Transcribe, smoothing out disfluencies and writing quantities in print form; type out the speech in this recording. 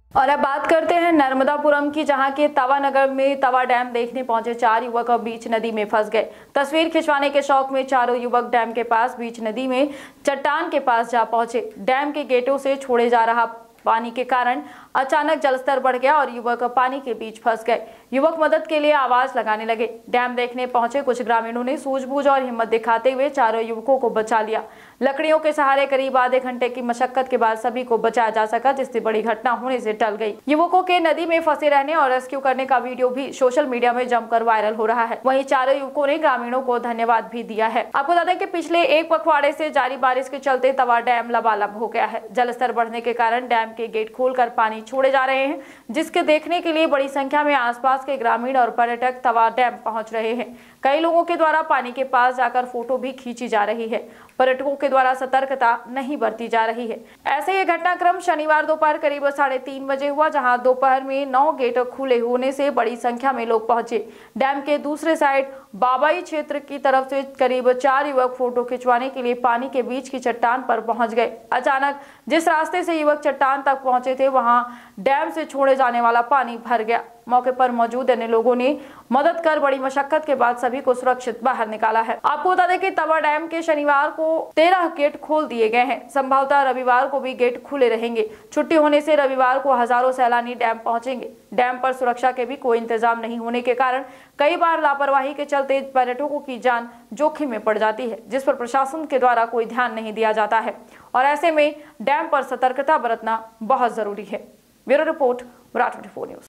और अब बात करते हैं नर्मदापुरम की, जहां के तवा नगर में तवा डैम देखने पहुंचे 4 युवक अब बीच नदी में फंस गए। तस्वीर खिंचवाने के शौक में चारों युवक डैम के पास बीच नदी में चट्टान के पास जा पहुंचे। डैम के गेटों से छोड़े जा रहा पानी के कारण अचानक जलस्तर बढ़ गया और युवक पानी के बीच फंस गए। युवक मदद के लिए आवाज लगाने लगे। डैम देखने पहुंचे कुछ ग्रामीणों ने सूझबूझ और हिम्मत दिखाते हुए चारों युवकों को बचा लिया। लकड़ियों के सहारे करीब आधे घंटे की मशक्कत के बाद सभी को बचाया जा सका, जिससे बड़ी घटना होने से टल गई। युवकों के नदी में फंसे रहने और रेस्क्यू करने का वीडियो भी सोशल मीडिया में जमकर वायरल हो रहा है। वहीं चारों युवकों ने ग्रामीणों को धन्यवाद भी दिया है। आपको बता दें कि पिछले एक पखवाड़े से जारी बारिश के चलते तवा डैम लबालब हो गया है। जलस्तर बढ़ने के कारण डैम के गेट खोलकर पानी छोड़े जा रहे हैं, जिसके देखने के लिए बड़ी संख्या में आसपास के ग्रामीण और पर्यटक तवा डैम पहुंच रहे हैं। कई लोगों के द्वारा पानी के पास जाकर फोटो भी खींची जा रही है। पर्यटकों के द्वारा सतर्कता नहीं बरती जा रही है। ऐसे ही घटनाक्रम शनिवार दोपहर करीब 3:30 बजे हुआ, जहां दोपहर में 9 गेट खुले होने से बड़ी संख्या में लोग पहुंचे। डैम के दूसरे साइड बाबाई क्षेत्र की तरफ से करीब 4 युवक फोटो खिंचवाने के लिए पानी के बीच की चट्टान पर पहुंच गए। अचानक जिस रास्ते से युवक चट्टान तक पहुंचे थे, वहां डैम से छोड़े जाने वाला पानी भर गया। मौके पर मौजूद अन्य लोगों ने मदद कर बड़ी मशक्कत के बाद सभी को सुरक्षित बाहर निकाला है। आपको बता दें कि तवा डैम के शनिवार को 13 गेट खोल दिए गए हैं। संभवतः रविवार को भी गेट खुले रहेंगे। छुट्टी होने से रविवार को हजारों सैलानी डैम पहुंचेंगे। डैम पर सुरक्षा के भी कोई इंतजाम नहीं होने के कारण कई बार लापरवाही के चलते पर्यटकों की जान जोखिम में पड़ जाती है, जिस पर प्रशासन के द्वारा कोई ध्यान नहीं दिया जाता है। और ऐसे में डैम पर सतर्कता बरतना बहुत जरूरी है। Bureau report, Virat 24 news.